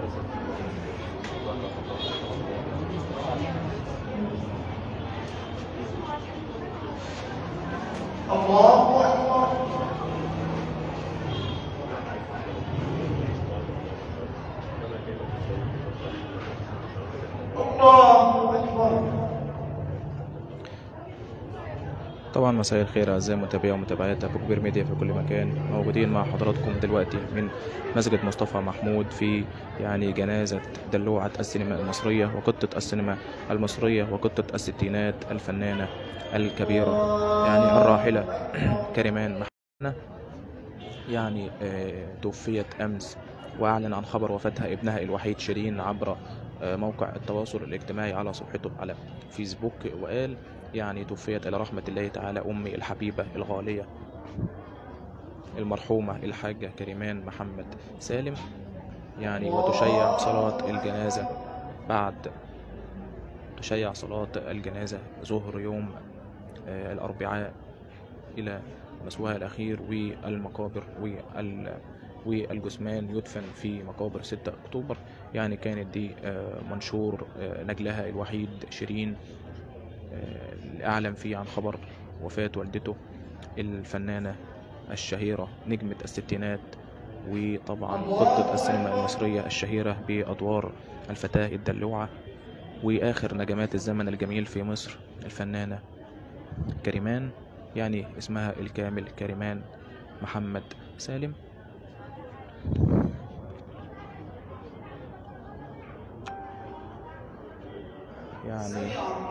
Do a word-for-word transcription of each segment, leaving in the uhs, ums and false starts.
الله أكبر. الله أكبر. طبعا مساء الخير اعزائي متابعي ومتابعات ابو كبير ميديا في كل مكان. موجودين مع حضراتكم دلوقتي من مسجد مصطفى محمود في يعني جنازة دلوعة السينما المصرية وقطة السينما المصرية وقطة الستينات الفنانة الكبيرة يعني الراحلة كريمان محمد. يعني آه توفيت امس، واعلن عن خبر وفاتها ابنها الوحيد شيرين عبر آه موقع التواصل الاجتماعي على صفحته على فيسبوك، وقال يعني توفيت إلى رحمة الله تعالى أمي الحبيبة الغالية المرحومة الحاجة كريمان محمد سالم. يعني وتشيع صلاة الجنازة بعد تشيع صلاة الجنازة ظهر يوم آه الأربعاء إلى مسواها الأخير، والمقابر وال والجثمان يدفن في مقابر ستة أكتوبر. يعني كانت دي آه منشور آه نجلها الوحيد شيرين اللي أعلن فيه عن خبر وفاة والدته الفنانة الشهيرة نجمة الستينات، وطبعا قطة السينما المصرية الشهيرة بأدوار الفتاة الدلوعة وآخر نجمات الزمن الجميل في مصر الفنانة كريمان، يعني اسمها الكامل كريمان محمد سالم. يعني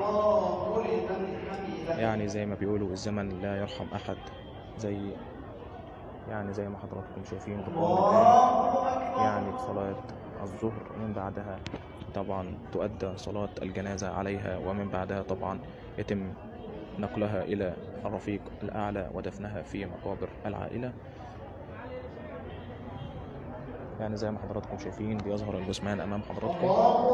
يعني زي ما بيقولوا الزمن لا يرحم أحد، زي يعني زي ما حضراتكم شايفين دخول الآن يعني صلاة الظهر، من بعدها طبعا تؤدى صلاة الجنازة عليها، ومن بعدها طبعا يتم نقلها إلى الرفيق الأعلى ودفنها في مقابر العائلة. يعني زي ما حضراتكم شايفين بيظهر الجثمان أمام حضراتكم.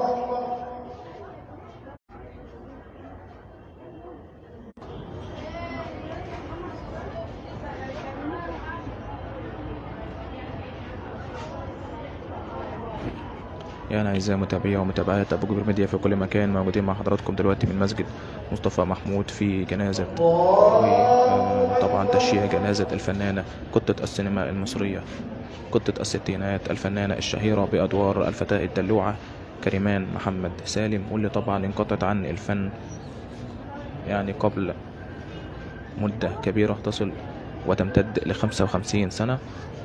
يعني أعزائي متابعي ومتابعات أبو كبير ميديا في كل مكان، موجودين مع حضراتكم دلوقتي من مسجد مصطفى محمود في جنازة وطبعا تشييع جنازة الفنانة قطة السينما المصرية قطة الستينات الفنانة الشهيرة بأدوار الفتاة الدلوعة كريمان محمد سالم، واللي طبعا انقطعت عن الفن يعني قبل مدة كبيرة تصل وتمتد لخمسة وخمسين سنة.